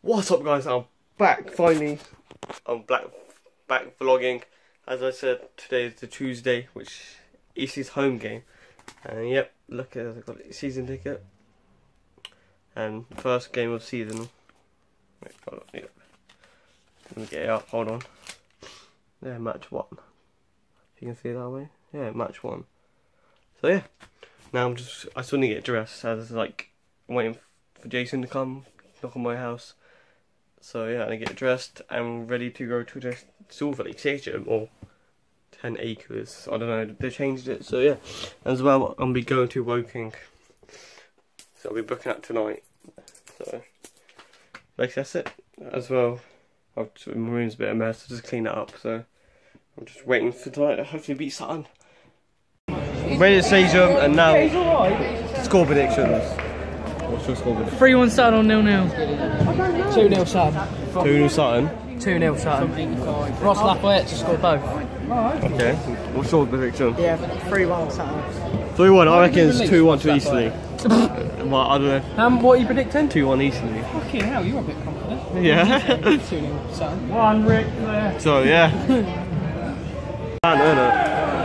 What's up, guys? I'm back finally. I'm back vlogging. As I said, today is the Tuesday, which Eastleigh's home game. And yep, look at it, I've got a season ticket. And first game of the season. Wait, hold on, yep. Let me get it up, hold on. Yeah, match 1. You can see it that way. Yeah, match 1. So yeah, now I still need to get dressed, as like I'm waiting for Jason to come knock on my house. So yeah, I get dressed and ready to go to the Silver Lake Stadium, or 10 acres. I don't know, they changed it. So yeah, as well I'll be going to Woking. So I'll be booking that tonight. So basically that's it. As well, my room's a bit of a mess, so just clean it up. So I'm just waiting for tonight to hopefully beat Sutton. Ready to stadium, and now score predictions. What's your score prediction? 3-1 Sutton or 0-0? 2-0 Sutton. 2-0 Sutton? 2-0 Sutton. Ross Lafayette to score both. Okay. What's your prediction? Yeah, 3-1 Sutton. 3-1, I reckon it's 2-1 to Eastleigh. Well, I don't know. What are you predicting? 2-1 Eastleigh. Fucking hell, you're a bit confident. Yeah. 2-0 Sutton. 1 Rick there. So yeah. Can't earn it.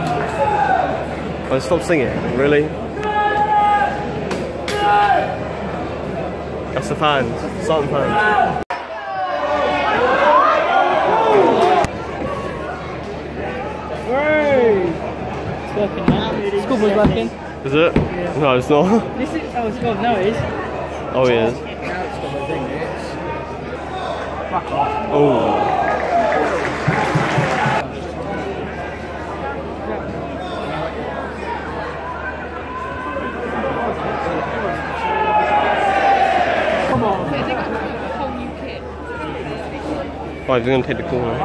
I stop singing, really? That's the fans, Sutton fans. It's working now. Schoolboy's working. Is it? Yeah. No, it's not. This is, oh, it's gone. No, it is. Oh, it is. Now it's got my thing. It's... Fuck off. Oh. Right, we're going to take the corner.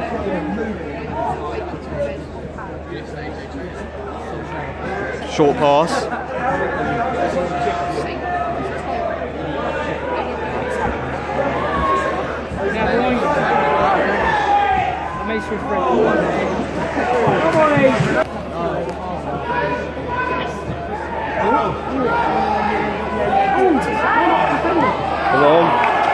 Short pass. Come on.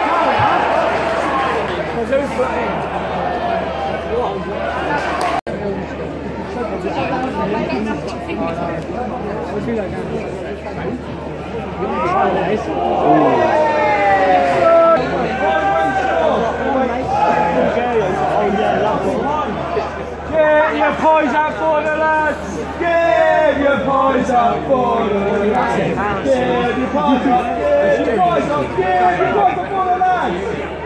Get your pies out for the lads! Get your pies out for the lads! Get your pies up! Get your pies up! Get your pies up for the lads!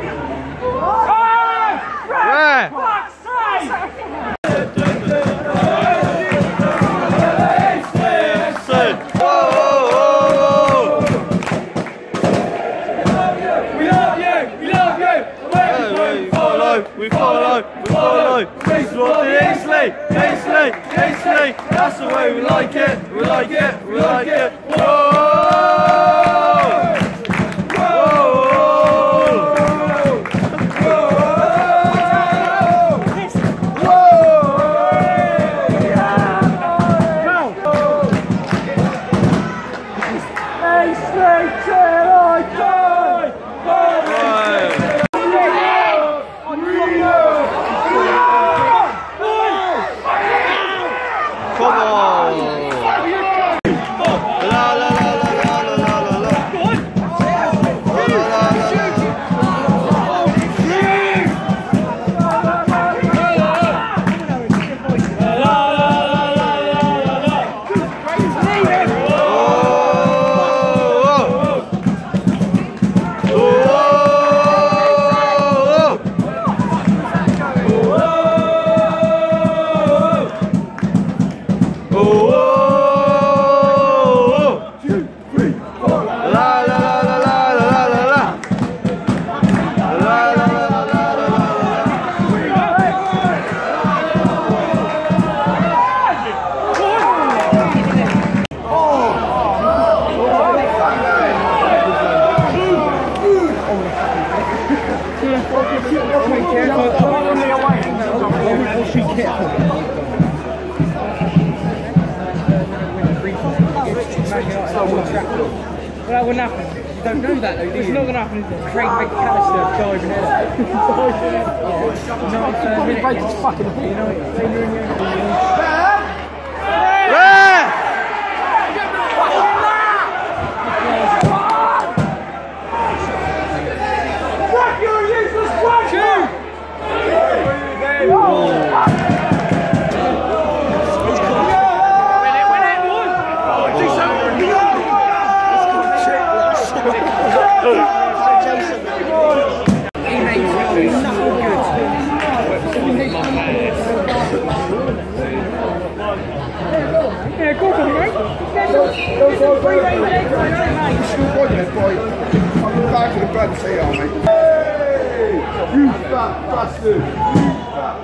Where? Fuck's sake! We follow. Eastleigh, that's the way we like it. Whoa! Come on! Well, that wouldn't happen. don't know that though, do you? It's not going to happen, is it? Craig McAllister diving in. Probably break his fucking head. You know what? Yeah, go on, mate. I'm back to the bread and say, mate. Hey! You fat bastard! You fat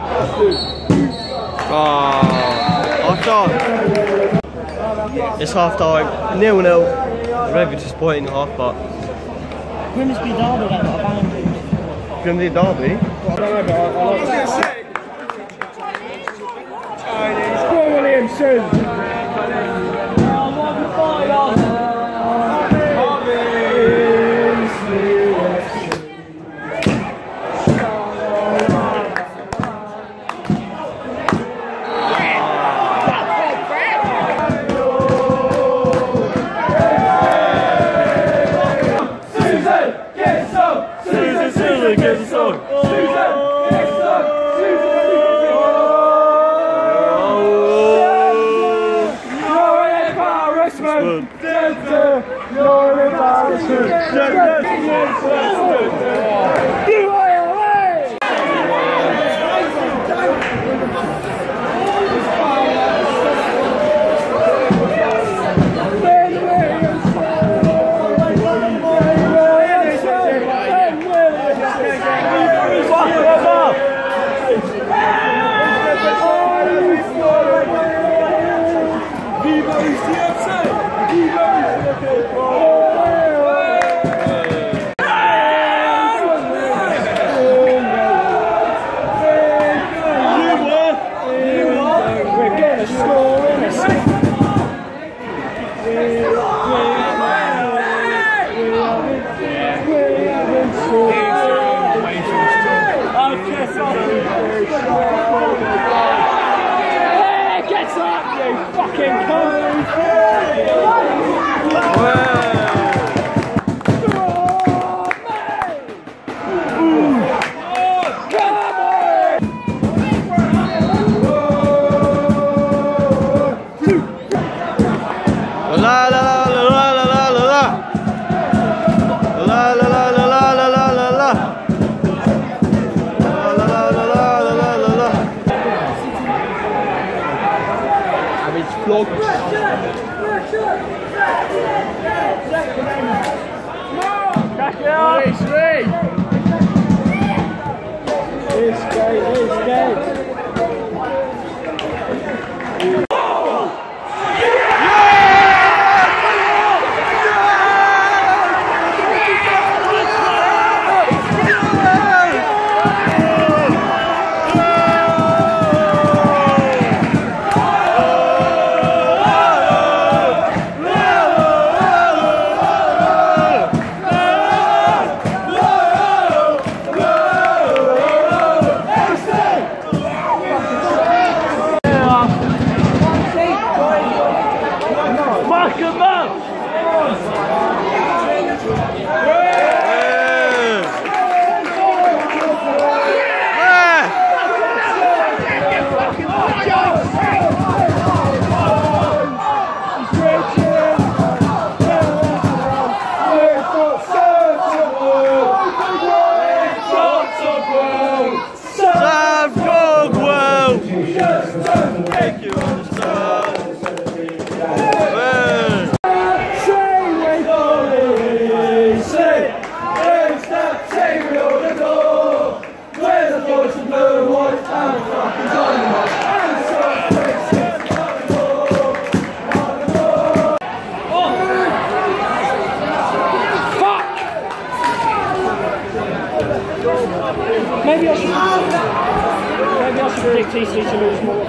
bastard! Half time. It's half time. 0-0. Very disappointing half, but. Grimsby Derby, they've got a boundary. Grimsby Derby? Williamson! Maybe I should predict Eastleigh to lose more.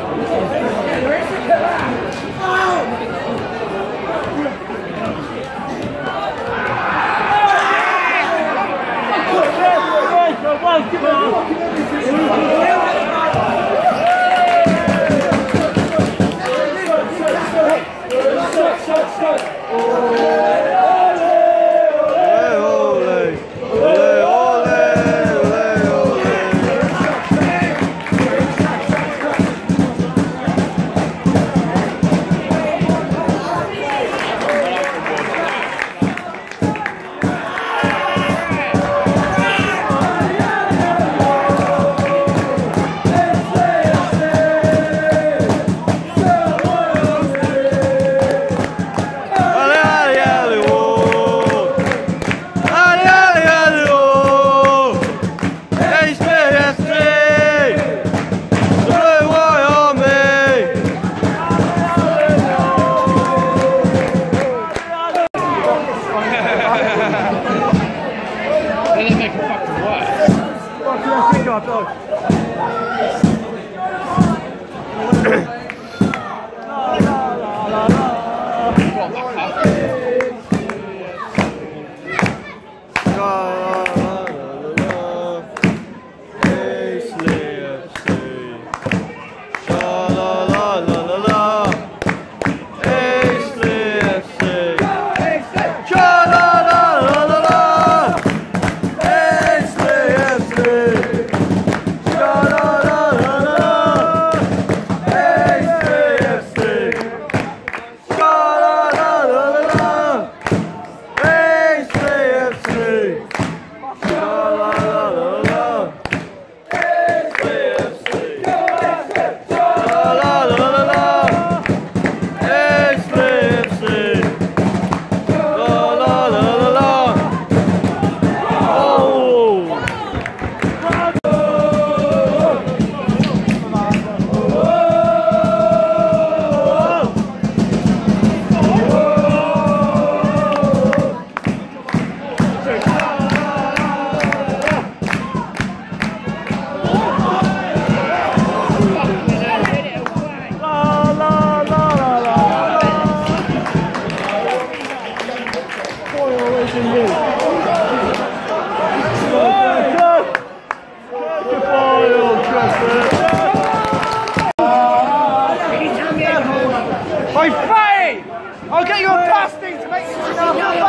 I'll get you a plastic to make you sit down for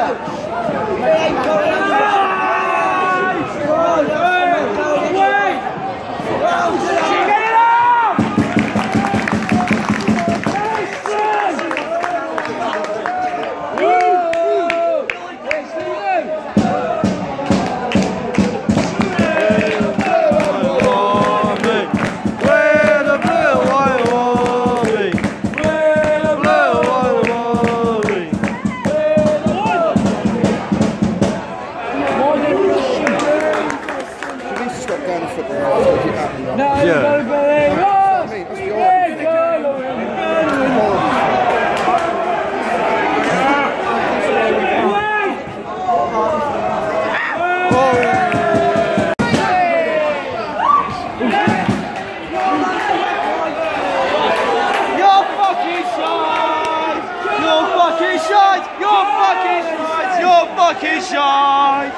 fucking shite!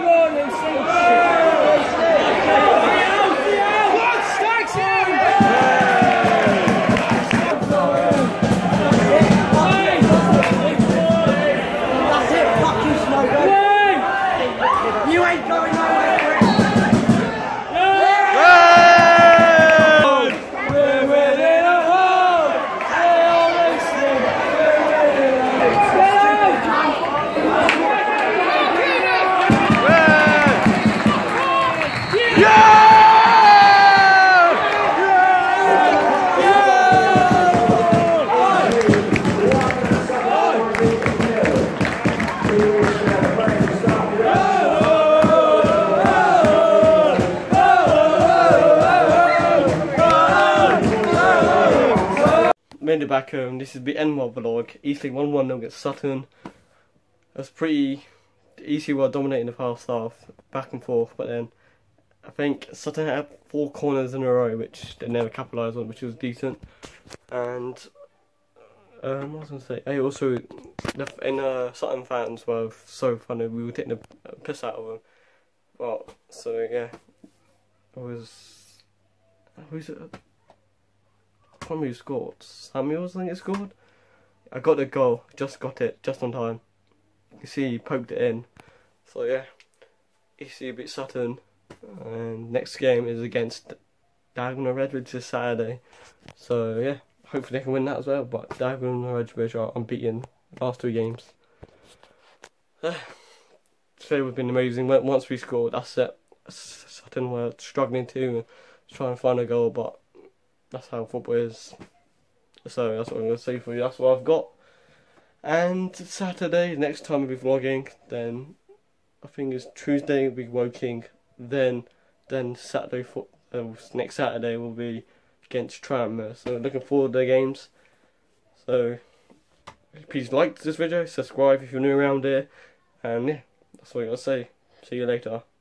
What? Stacks him! made it back home. This is the end of my vlog. Eastleigh 1-1 against Sutton. It was pretty easy, well dominating the first half, back and forth, but then I think Sutton had 4 corners in a row, which they never capitalised on, which was decent. And what was I going to say? Hey, also, Sutton fans were so funny. We were taking the piss out of them. Well, so yeah, it was. Who's it? I can't remember who scored. Samuels, I think it scored. I got the goal, just got it, just on time. You can see he poked it in. So yeah, Eastleigh beat Sutton, and next game is against Dagenham and Redbridge this Saturday. So yeah, hopefully they can win that as well. But Dagenham and Redbridge are unbeaten last 2 games. Today would have been amazing. Once we scored, that's it. Sutton were struggling to try and find a goal, but that's how football is. So that's what I'm going to say for you. That's what I've got. And Saturday, next time we'll be vlogging, then I think it's Tuesday we'll be Woking, then Saturday, next Saturday will be against Tranmere. So looking forward to the games. So please like this video, subscribe if you're new around here, and yeah, that's what I gotta say. See you later.